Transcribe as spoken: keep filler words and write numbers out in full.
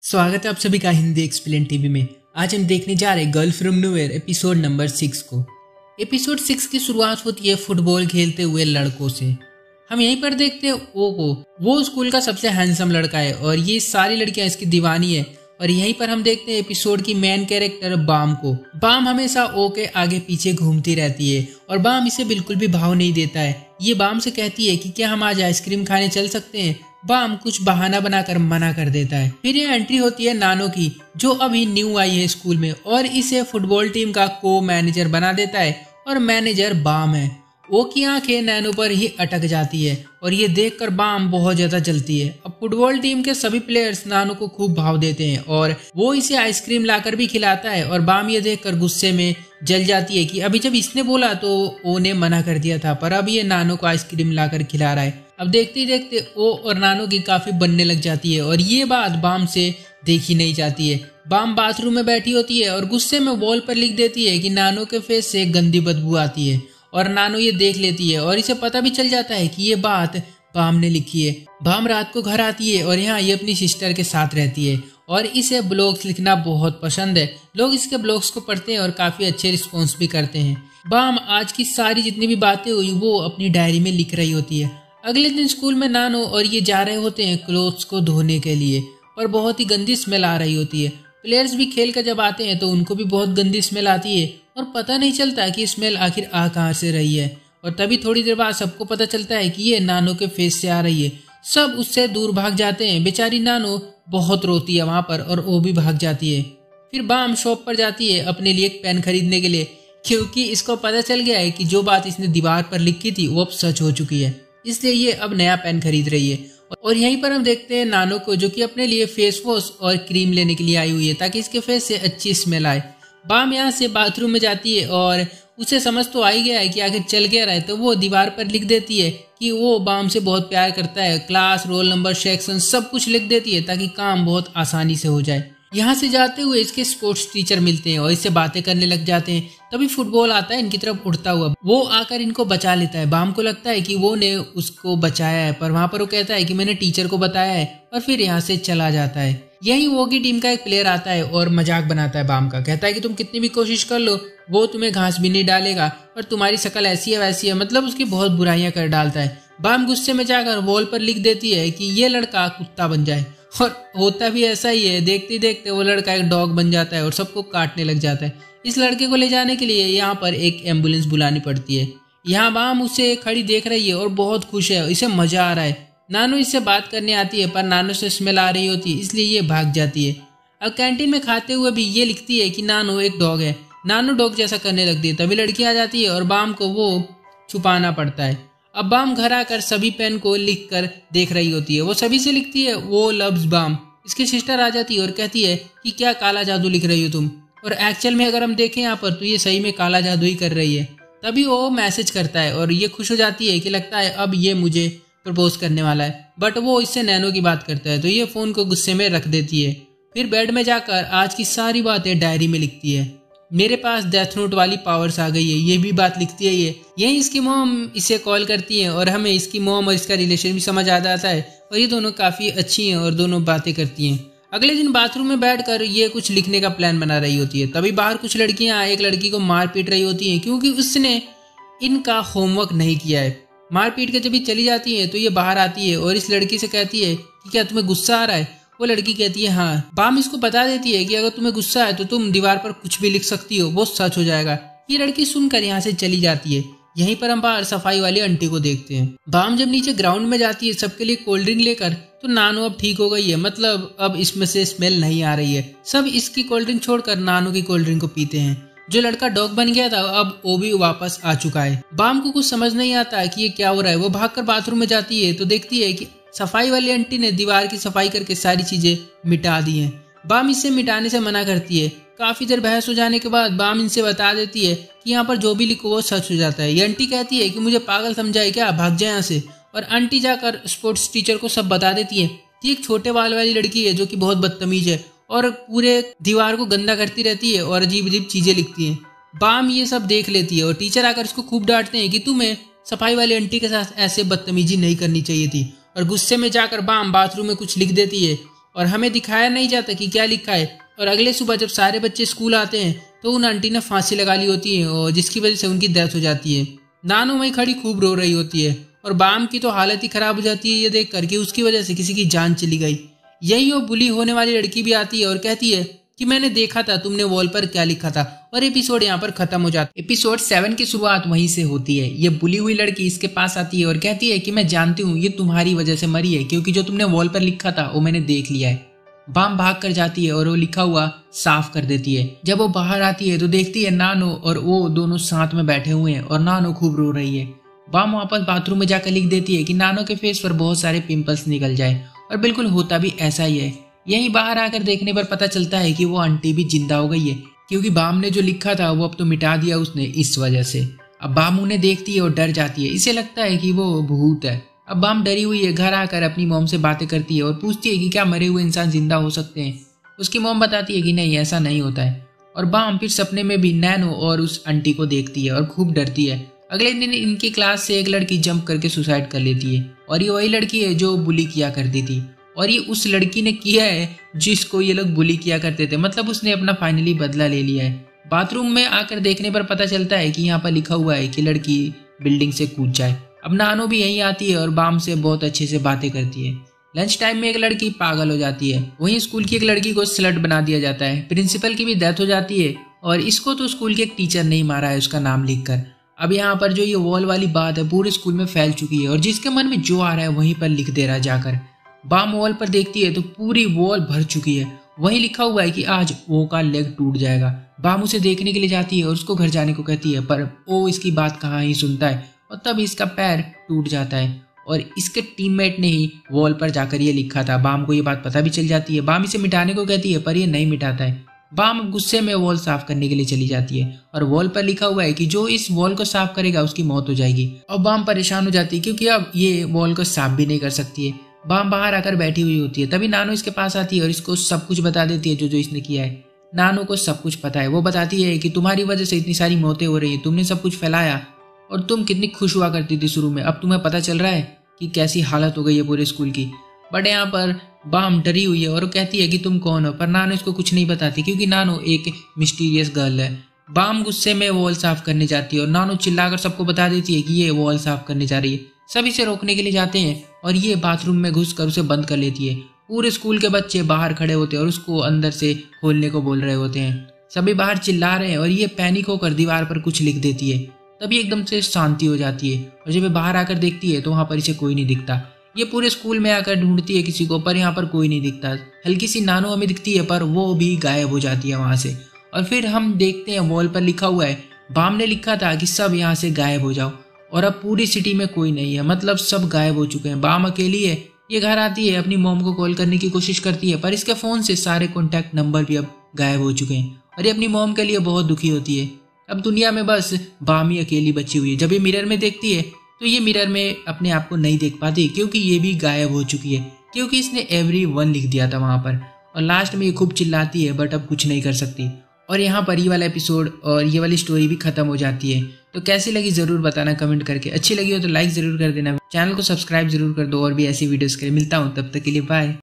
स्वागत है आप सभी का हिंदी एक्सप्लेन टीवी में। आज हम देखने जा रहे हैं girl from nowhere episode number six को। एपिसोड सिक्स की शुरुआत होती है फुटबॉल खेलते हुए लड़कों से। हम यहीं पर देखते हैं ओ को। वो स्कूल का सबसे हैंडसम लड़का है और ये सारी लड़कियां इसकी दीवानी है। और यहीं पर हम देखते हैं एपिसोड की मेन कैरेक्टर बाम को। बाम हमेशा ओ के आगे पीछे घूमती रहती है और बाम इसे बिल्कुल भी भाव नहीं देता है। ये बाम से कहती है कि क्या हम आज आइसक्रीम खाने चल सकते हैं। बाम कुछ बहाना बनाकर मना कर देता है। फिर ये एंट्री होती है नानो की, जो अभी न्यू आई है स्कूल में और इसे फुटबॉल टीम का को मैनेजर बना देता है और मैनेजर बाम है। वो की आंखें नैनो पर ही अटक जाती है और ये देखकर बाम बहुत ज्यादा जलती है। अब फुटबॉल टीम के सभी प्लेयर्स नानो को खूब भाव देते हैं और वो इसे आइसक्रीम लाकर भी खिलाता है और बाम ये देखकर गुस्से में जल जाती है कि अभी जब इसने बोला तो ओ ने मना कर दिया था, पर अब ये नानो को आइसक्रीम लाकर खिला रहा है। अब देखते ही देखते ओ और नानो की काफी बनने लग जाती है और ये बात बाम से देखी नहीं जाती है। बाम बाथरूम में बैठी होती है और गुस्से में वॉल पर लिख देती है कि नानो के फेस से गंदी बदबू आती है और नानो ये देख लेती है और इसे पता भी चल जाता है कि ये बात बाम ने लिखी है। बाम रात को घर आती है और यहाँ ये अपनी सिस्टर के साथ रहती है और इसे ब्लॉग्स लिखना बहुत पसंद है। लोग इसके ब्लॉग्स को पढ़ते हैं और काफी अच्छे रिस्पॉन्स भी करते हैं। बाम आज की सारी जितनी भी बातें हुई वो अपनी डायरी में लिख रही होती है। अगले दिन स्कूल में नानो और ये जा रहे होते हैं क्लोथ्स को धोने के लिए और बहुत ही गंदी स्मेल आ रही होती है। प्लेयर्स भी खेल कर जब आते हैं तो उनको भी बहुत गंदी स्मेल आती है और पता नहीं चलता कि स्मेल आखिर आ कहाँ से रही है। और तभी थोड़ी देर बाद सबको पता चलता है कि ये नानो के फेस से आ रही है। सब उससे दूर भाग जाते हैं। बेचारी नानो बहुत रोती है वहां पर और वो भी भाग जाती है। फिर बाम शॉप पर जाती है अपने लिए एक पेन खरीदने के लिए, क्योंकि इसको पता चल गया है कि जो बात इसने दीवार पर लिखी थी वो अब सच हो चुकी है, इसलिए ये अब नया पेन खरीद रही है। और यहीं पर हम देखते हैं नानो को, जो कि अपने लिए फेस वॉश और क्रीम लेने के लिए आई हुई है ताकि इसके फेस से अच्छी स्मेल आए। बाम यहाँ से बाथरूम में जाती है और उसे समझ तो आ ही गया है कि आखिर चल क्या रहा है, तो वो दीवार पर लिख देती है कि वो बाम से बहुत प्यार करता है। क्लास, रोल नंबर, सेक्शन सब कुछ लिख देती है ताकि काम बहुत आसानी से हो जाए। यहाँ से जाते हुए इसके स्पोर्ट्स टीचर मिलते हैं और इससे बातें करने लग जाते हैं। तभी फुटबॉल आता है इनकी तरफ उड़ता हुआ। वो आकर इनको बचा लेता है। बाम को लगता है कि वो ने उसको बचाया है, पर वहां पर वो कहता है कि मैंने टीचर को बताया है और फिर यहाँ से चला जाता है। यही वो की टीम का एक प्लेयर आता है और मजाक बनाता है बाम का। कहता है कि तुम कितनी भी कोशिश कर लो वो तुम्हें घास भी नहीं डालेगा और तुम्हारी शक्ल ऐसी है वैसी है, मतलब उसकी बहुत बुराइयां कर डालता है। बाम गुस्से में जाकर वॉल पर लिख देती है कि ये लड़का कुत्ता बन जाए और होता भी ऐसा ही है। देखते देखते वो लड़का एक डॉग बन जाता है और सबको काटने लग जाता है। इस लड़के को ले जाने के लिए यहाँ पर एक एम्बुलेंस बुलानी पड़ती है। यहाँ बाम उसे खड़ी देख रही है और बहुत खुश है, इसे मजा आ रहा है। नानो इससे बात करने आती है पर नानो से स्मेल आ रही होती है, इसलिए ये भाग जाती है। अब कैंटीन में खाते हुए भी ये लिखती है कि नानो एक डॉग है। नानो डॉग जैसा करने लगती है। तभी लड़की आ जाती है और बाम को वो छुपाना पड़ता है। अब बाम घर आकर सभी पेन को लिख कर देख रही होती है। वो सभी से लिखती है वो लव्स बाम। इसकी सिस्टर आ जाती है और कहती है कि क्या काला जादू लिख रही हो तुम, और एक्चुअल में अगर हम देखें यहाँ पर तो ये सही में काला जादू ही कर रही है। तभी वो मैसेज करता है और ये खुश हो जाती है कि लगता है अब ये मुझे प्रपोज करने वाला है, बट वो इससे नैनो की बात करता है तो ये फोन को गुस्से में रख देती है। फिर बेड में जाकर आज की सारी बातें डायरी में लिखती है। मेरे पास डेथ नोट वाली पावर्स आ गई है, ये भी बात लिखती है ये। यही इसकी मॉम इसे कॉल करती है और हमें इसकी मॉम और इसका रिलेशन भी समझ आ जाता है और ये दोनों काफी अच्छी हैं और दोनों बातें करती हैं। अगले दिन बाथरूम में बैठकर ये कुछ लिखने का प्लान बना रही होती है। तभी बाहर कुछ लड़कियां एक लड़की को मार पीट रही होती हैं क्योंकि उसने इनका होमवर्क नहीं किया है। मार पीट के जब ये चली जाती है तो ये बाहर आती है और इस लड़की से कहती है कि क्या तुम्हें गुस्सा आ रहा है। वो लड़की कहती है हाँ। बाम इसको बता देती है कि अगर तुम्हें गुस्सा है तो तुम दीवार पर कुछ भी लिख सकती हो, वो सच हो जाएगा। ये लड़की सुनकर यहाँ से चली जाती है। यहीं पर हम बाहर सफाई वाली आंटी को देखते हैं। बाम जब नीचे ग्राउंड में जाती है सबके लिए कोल्ड ड्रिंक लेकर, तो नानो अब ठीक हो गई है, मतलब अब इसमें से स्मेल नहीं आ रही है। सब इसकी कोल्ड ड्रिंक छोड़कर नानो की कोल्ड ड्रिंक को पीते हैं। जो लड़का डॉग बन गया था अब वो भी वापस आ चुका है। बाम को कुछ समझ नहीं आता कि ये क्या हो रहा है। वो भागकर बाथरूम में जाती है तो देखती है कि सफाई वाली आंटी ने दीवार की सफाई करके सारी चीजें मिटा दी हैं। बाम इसे मिटाने से मना करती है। काफी देर बहस हो जाने के बाद बाम इनसे बता देती है कि यहाँ पर जो भी लिखो वो सच हो जाता है। ये आंटी कहती है कि मुझे पागल समझाए क्या, भाग जाए यहाँ से। और आंटी जाकर स्पोर्ट्स टीचर को सब बता देती है कि एक छोटे बाल वाली लड़की है जो कि बहुत बदतमीज है और पूरे दीवार को गंदा करती रहती है और अजीब अजीब चीजें लिखती है। बाम ये सब देख लेती है और टीचर आकर इसको खूब डांटते हैं कि तुम्हें सफाई वाली आंटी के साथ ऐसे बदतमीजी नहीं करनी चाहिए थी। और गुस्से में जाकर बाम बाथरूम में कुछ लिख देती है और हमें दिखाया नहीं जाता कि क्या लिखा है। और अगले सुबह जब सारे बच्चे स्कूल आते हैं तो उन आंटी ने फांसी लगा ली होती है और जिसकी वजह से उनकी डेथ हो जाती है। नानो वहीं खड़ी खूब रो रही होती है और बाम की तो हालत ही खराब हो जाती है ये देख कर कि उसकी वजह से किसी की जान चली गई। यही वो बुली होने वाली लड़की भी आती है और कहती है कि मैंने देखा था तुमने वॉल पर क्या लिखा था। और एपिसोड यहाँ पर खत्म हो जाता है। एपिसोड सेवन की शुरुआत वहीं से होती है। ये बुली हुई लड़की इसके पास आती है और कहती है कि मैं जानती हूँ ये तुम्हारी वजह से मरी है, क्योंकि जो तुमने वॉल पर लिखा था वो मैंने देख लिया है। बाम भाग कर जाती है और वो लिखा हुआ साफ कर देती है। जब वो बाहर आती है तो देखती है नानो और वो दोनों साथ में बैठे हुए हैं और नानो खूब रो रही है। बाम वापस बाथरूम में जाकर लिख देती है कि नानो के फेस पर बहुत सारे पिंपल्स निकल जाए, और बिल्कुल होता भी ऐसा ही है। यहीं बाहर आकर देखने पर पता चलता है कि वो आंटी भी जिंदा हो गई है, क्योंकि बाम ने जो लिखा था वो अब तो मिटा दिया उसने इस वजह से। अब बाम उन्हें देखती है और डर जाती है, इसे लगता है कि वो भूत है। अब बाम डरी हुई है घर आकर अपनी मॉम से बातें करती है और पूछती है कि क्या मरे हुए इंसान जिंदा हो सकते हैं। उसकी मॉम बताती है कि नहीं, ऐसा नहीं होता है। और बाम फिर सपने में भी नैनो और उस आंटी को देखती है और खूब डरती है। अगले दिन इनकी क्लास से एक लड़की जंप करके सुसाइड कर लेती है, और ये वही लड़की है जो बुली किया करती थी, और ये उस लड़की ने किया है जिसको ये लोग बुली किया करते थे। मतलब उसने अपना फाइनली बदला ले लिया है। बाथरूम में आकर देखने पर पता चलता है कि यहाँ पर लिखा हुआ है कि लड़की बिल्डिंग से कूद जाए। अब नानो भी यहीं आती है और बाम से बहुत अच्छे से बातें करती है। लंच टाइम में एक लड़की पागल हो जाती है। वहीं स्कूल की एक लड़की को स्लट बना दिया जाता है। प्रिंसिपल की भी डेथ हो जाती है, और इसको तो स्कूल के एक टीचर ने ही मारा है उसका नाम लिखकर। अब यहाँ पर जो ये वॉल वाली बात है पूरे स्कूल में फैल चुकी है, और जिसके मन में जो आ रहा है वहीं पर लिख दे रहा है जाकर। बाम वॉल पर देखती है तो पूरी वॉल भर चुकी है। वहीं लिखा हुआ है कि आज वो का लेग टूट जाएगा। बाम उसे देखने के लिए जाती है और उसको घर जाने को कहती है, पर वो इसकी बात कहाँ ही सुनता है, और तब इसका पैर टूट जाता है। और इसके टीममेट ने ही वॉल पर जाकर ये लिखा था। बाम को ये बात पता भी चल जाती है। बाम इसे मिटाने को कहती है, पर ये नहीं मिटाता है। बाम गुस्से में वॉल साफ करने के लिए चली जाती है, और वॉल पर लिखा हुआ है कि जो इस वॉल को साफ करेगा उसकी मौत हो जाएगी। और बाम परेशान हो जाती है क्योंकि अब ये वॉल को साफ भी नहीं कर सकती है। बाम बाहर आकर बैठी हुई होती है। तभी नानो इसके पास आती है और इसको सब कुछ बता देती है जो जो इसने किया है। नानो को सब कुछ पता है। वो बताती है कि तुम्हारी वजह से इतनी सारी मौतें हो रही है, तुमने सब कुछ फैलाया, और तुम कितनी खुश हुआ करती थी शुरू में। अब तुम्हें पता चल रहा है कि कैसी हालत हो गई है पूरे स्कूल की। बट यहाँ पर बाम डरी हुई है और वो कहती है कि तुम कौन हो, पर नानो इसको कुछ नहीं बताती क्योंकि नानो एक मिस्टीरियस गर्ल है। बाम गुस्से में वॉल साफ करने जाती है और नानो चिल्लाकर सबको बता देती है कि ये वॉल साफ करने जा रही है। सब इसे रोकने के लिए जाते हैं और ये बाथरूम में घुसकर उसे बंद कर लेती है। पूरे स्कूल के बच्चे बाहर खड़े होते हैं और उसको अंदर से खोलने को बोल रहे होते हैं। सभी बाहर चिल्ला रहे हैं और ये पैनिक होकर दीवार पर कुछ लिख देती है। तभी एकदम से शांति हो जाती है, और जब ये बाहर आकर देखती है तो वहाँ पर इसे कोई नहीं दिखता। ये पूरे स्कूल में आकर ढूंढती है किसी को, पर यहाँ पर कोई नहीं दिखता। हल्की सी नानो हमें दिखती है, पर वो भी गायब हो जाती है वहाँ से। और फिर हम देखते हैं वॉल पर लिखा हुआ है, बाम ने लिखा था कि सब यहाँ से गायब हो जाओ, और अब पूरी सिटी में कोई नहीं है। मतलब सब गायब हो चुके हैं, बाम अकेली है। ये घर आती है, अपनी मॉम को कॉल करने की कोशिश करती है, पर इसके फ़ोन से सारे कॉन्टैक्ट नंबर भी अब गायब हो चुके हैं, और ये अपनी मॉम के लिए बहुत दुखी होती है। अब दुनिया में बस बाम ही अकेली बची हुई है। जब ये मिरर में देखती है तो ये मिरर में अपने आप को नहीं देख पाती, क्योंकि ये भी गायब हो चुकी है, क्योंकि इसने एवरी वन लिख दिया था वहाँ पर। और लास्ट में ये खूब चिल्लाती है, बट अब कुछ नहीं कर सकती। और यहाँ पर ये वाला एपिसोड और ये वाली स्टोरी भी खत्म हो जाती है। तो कैसी लगी ज़रूर बताना कमेंट करके। अच्छी लगी हो तो लाइक ज़रूर कर देना, चैनल को सब्सक्राइब जरूर कर दो, और भी ऐसी वीडियोस के लिए मिलता हूँ। तब तक के लिए बाय।